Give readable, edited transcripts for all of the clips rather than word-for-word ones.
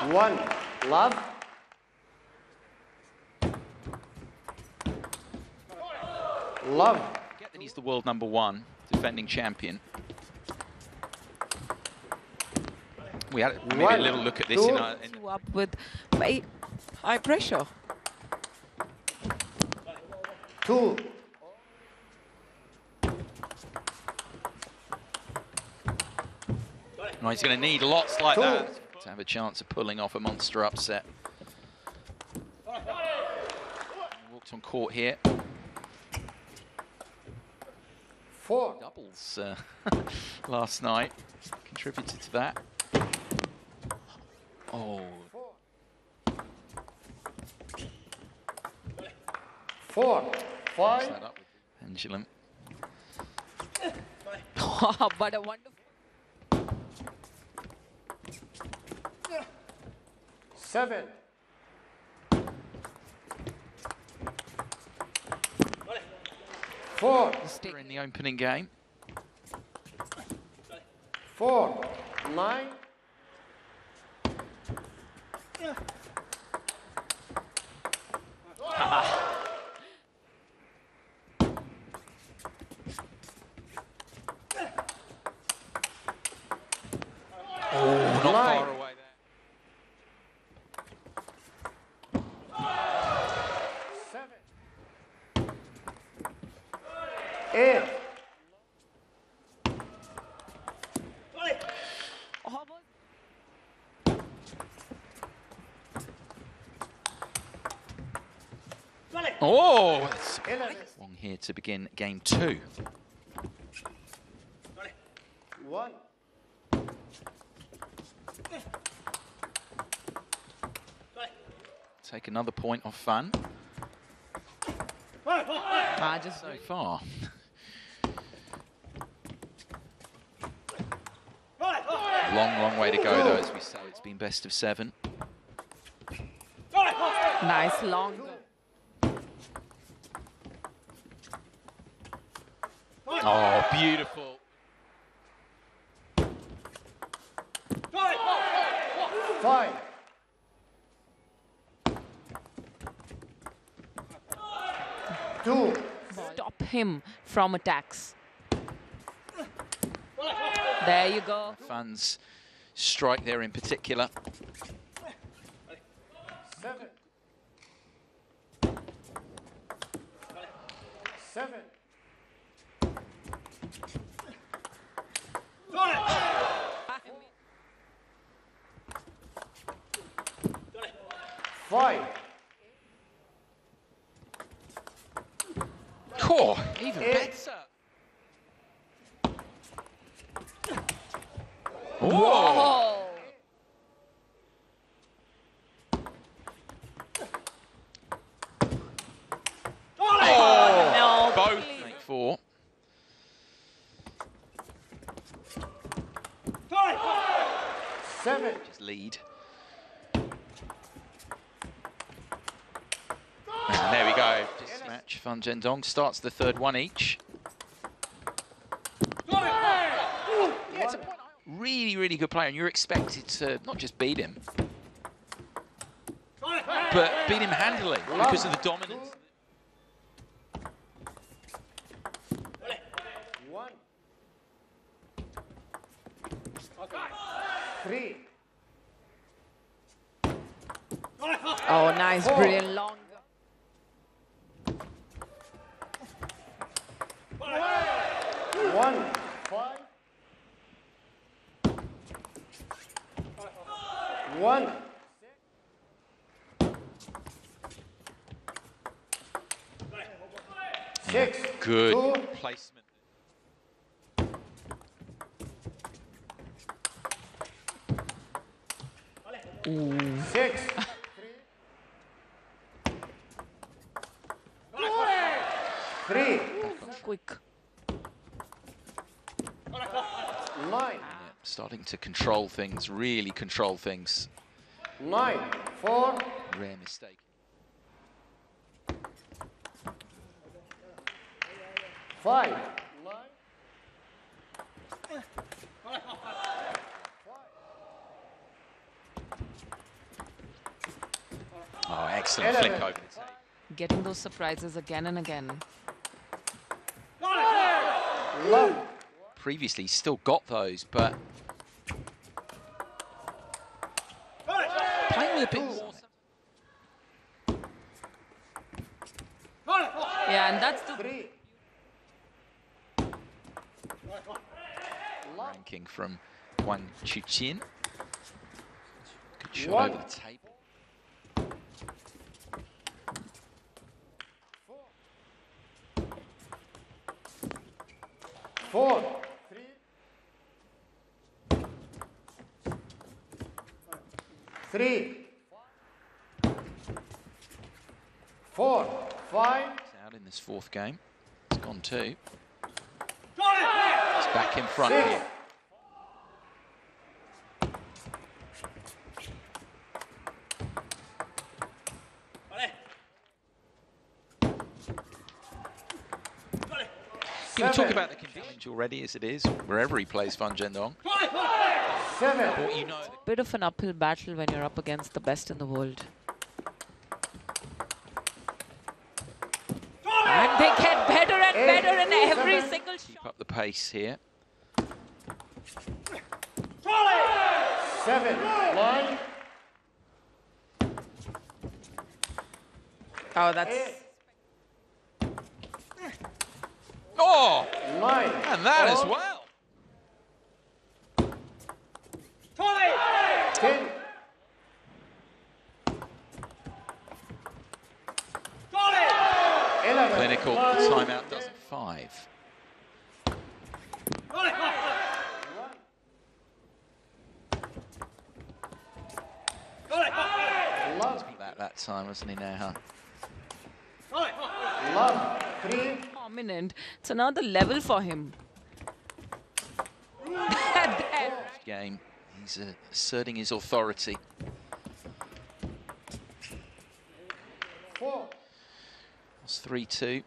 1. Love. Love. Get that he's the world #1 defending champion. We had maybe a little look at this in our... Up with high pressure. 2. No, he's going to need lots like that to have a chance of pulling off a monster upset. Walked on court here. 4. Doubles last night contributed to that. Oh. 4. 5. That up with pendulum. But a wonderful. 7. 4. We're in the opening game. 4. 9. Oh, not far away there. 7. 8. Oh, Wong here to begin game 2. 1. Take another point off Fan. Just So far. Long way to go, though, as we say. It's been best of 7. nice long. Oh, beautiful. 5. 2. Stop him from attacks. There you go. Fan's strike there in particular. 7. 7. 5. Oh, even better. Whoa. Oh, both make 4. 7. Just lead. And there we go. Just match. Fan Zhendong starts the 3rd one each. Yeah, it's a point. Really good player, and you're expected to not just beat him, but beat him handily because of the dominance. 1. 3. Oh, nice, 4. brilliant long. 1. 5. 1. 6. Good 2. placement. 6. 3. Quick. 9. Starting to control things, really control things. 9. 4. Rare mistake. 5. 9. 5. Excellent flick over the table. Getting those surprises again and again. Love. Previously, he's still got those, but playing with a bit more. Yeah, and that's the... 3. Ranking from Wang Chuqin. Good shot One. over the table. 4. 3. 4. 5. He's out in this fourth game. It's gone 2. He's back in front here. People talk about the conditions already as it is, wherever he plays Fan Zhendong. 7. But you know, bit of an uphill battle when you're up against the best in the world. And they get better and better in every single keep shot. up the pace here. 7. 9. Oh, that's... Oh, 9. and that as well. 10. 11. Clinical, the timeout does it 5. Love. That time, wasn't he now? Love. 3. Prominent. It's another level for him. Game, he's asserting his authority. 4. It's 3-2.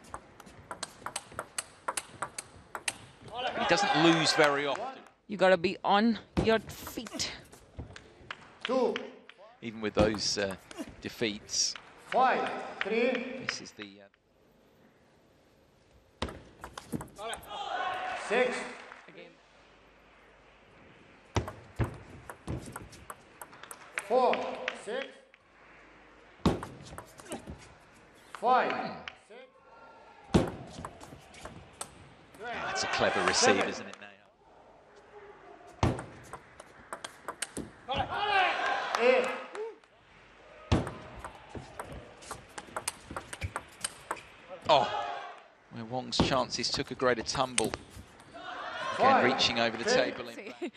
He doesn't lose very often, You gotta be on your feet. 2. even with those defeats. 5. 3. This is the 6. 4. 6. 5. 6. that's a clever receive, isn't it, now? 8. Oh, where Wong's chances took a greater tumble. Again, 5. reaching over the table. In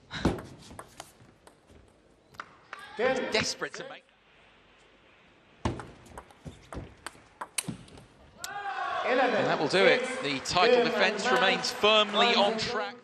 10. desperate to make. 11. And that will do it. The title defence remains firmly on track.